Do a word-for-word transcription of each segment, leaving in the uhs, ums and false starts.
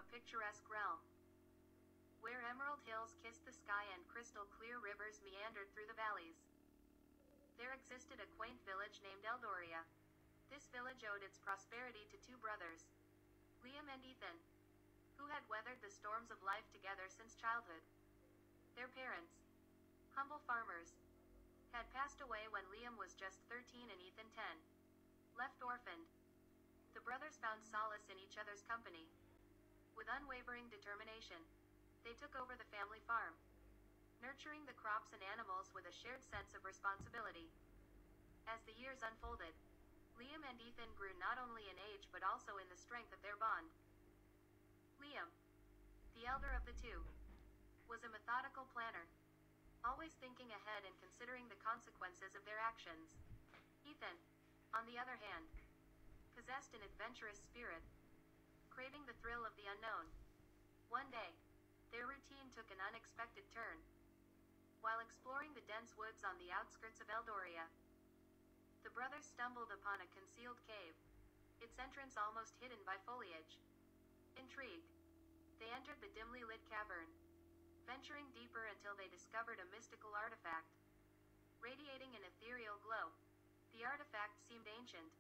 a picturesque realm, where emerald hills kissed the sky and crystal-clear rivers meandered through the valleys. There existed a quaint village named Eldoria. This village owed its prosperity to two brothers, Liam and Ethan, who had weathered the storms of life together since childhood. Their parents, humble farmers, had passed away when Liam was just thirteen and Ethan ten. Left orphaned, the brothers found solace in each other's company. With unwavering determination, they took over the family farm, nurturing the crops and animals with a shared sense of responsibility. As the years unfolded, Liam and Ethan grew not only in age but also in the strength of their bond. Liam, the elder of the two, was a methodical planner, always thinking ahead and considering the consequences of their actions. Ethan, on the other hand, possessed an adventurous spirit, craving the thrill of the unknown. One day, their routine took an unexpected turn. While exploring the dense woods on the outskirts of Eldoria, the brothers stumbled upon a concealed cave, its entrance almost hidden by foliage. Intrigued, they entered the dimly lit cavern, venturing deeper until they discovered a mystical artifact. Radiating an ethereal glow, the artifact seemed ancient,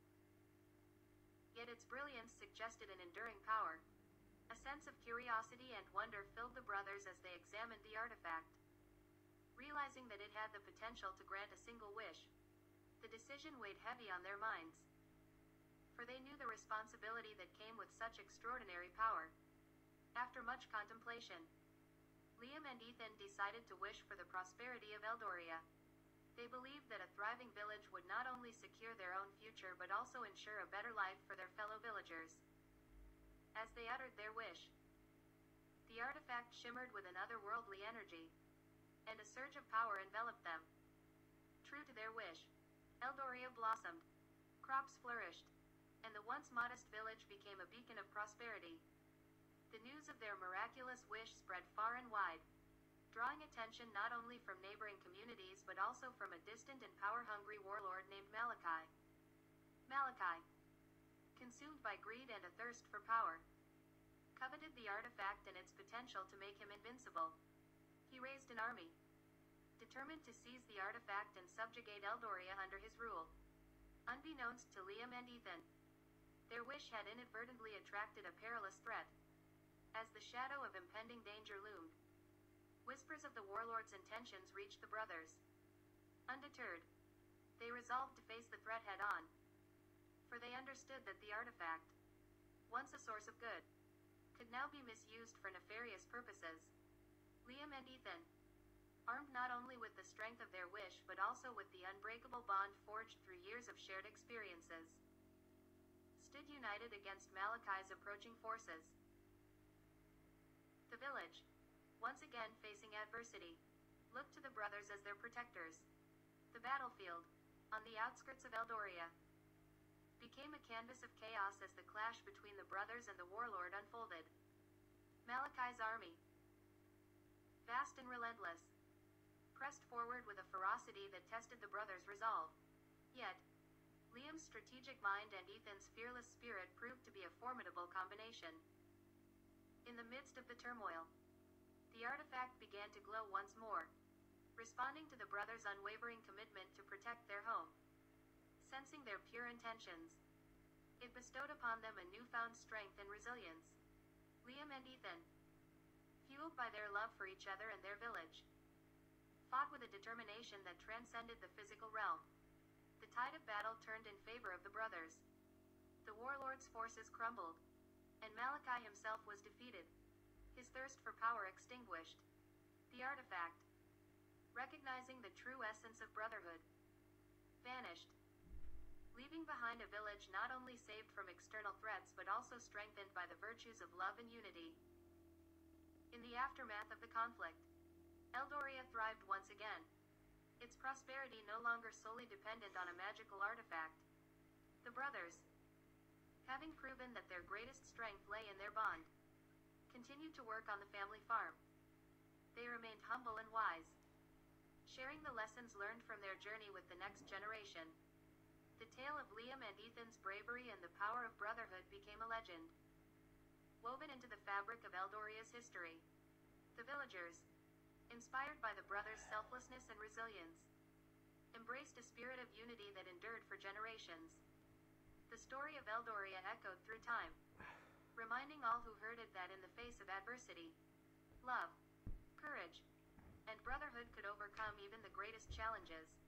yet its brilliance suggested an enduring power. A sense of curiosity and wonder filled the brothers as they examined the artifact. Realizing that it had the potential to grant a single wish, the decision weighed heavy on their minds, for they knew the responsibility that came with such extraordinary power. After much contemplation, Liam and Ethan decided to wish for the prosperity of Eldoria. They believed that a thriving village would not only secure their own future but also ensure a better life for their fellow villagers. As they uttered their wish, the artifact shimmered with an otherworldly energy, and a surge of power enveloped them. True to their wish, Eldoria blossomed, crops flourished, and the once modest village became a beacon of prosperity. The news of their miraculous wish spread far and wide, drawing attention not only from neighboring communities but also from a distant and power-hungry warlord named Malachi. Malachi, consumed by greed and a thirst for power, coveted the artifact and its potential to make him invincible. He raised an army, determined to seize the artifact and subjugate Eldoria under his rule. Unbeknownst to Liam and Ethan, their wish had inadvertently attracted a perilous threat. As the shadow of impending danger loomed, whispers of the warlord's intentions reached the brothers. Undeterred, they resolved to face the threat head-on, for they understood that the artifact, once a source of good, could now be misused for nefarious purposes. Liam and Ethan, armed not only with the strength of their wish but also with the unbreakable bond forged through years of shared experiences, stood united against Malachi's approaching forces. The village, once again facing adversity, looked to the brothers as their protectors. The battlefield, on the outskirts of Eldoria, became a canvas of chaos as the clash between the brothers and the warlord unfolded. Malachi's army, vast and relentless, pressed forward with a ferocity that tested the brothers' resolve. Yet, Liam's strategic mind and Ethan's fearless spirit proved to be a formidable combination. In the midst of the turmoil, the artifact began to glow once more, responding to the brothers' unwavering commitment to protect their home. Sensing their pure intentions, it bestowed upon them a newfound strength and resilience. Liam and Ethan, fueled by their love for each other and their village, fought with a determination that transcended the physical realm. The tide of battle turned in favor of the brothers. The warlord's forces crumbled, and Malachi himself was defeated, his thirst for power extinguished. The artifact, recognizing the true essence of brotherhood, vanished, leaving behind a village not only saved from external threats but also strengthened by the virtues of love and unity. In the aftermath of the conflict, Eldoria thrived once again, its prosperity no longer solely dependent on a magical artifact. The brothers, having proven that their greatest strength lay in their bond, continued to work on the family farm. They remained humble and wise, sharing the lessons learned from their journey with the next generation. The tale of Liam and Ethan's bravery and the power of brotherhood became a legend, woven woven into the fabric of Eldoria's history. The villagers, inspired by the brothers' selflessness and resilience, embraced a spirit of unity that endured for generations. The story of Eldoria echoed through time, reminding all who heard it that in the face of adversity, love, courage, and brotherhood could overcome even the greatest challenges.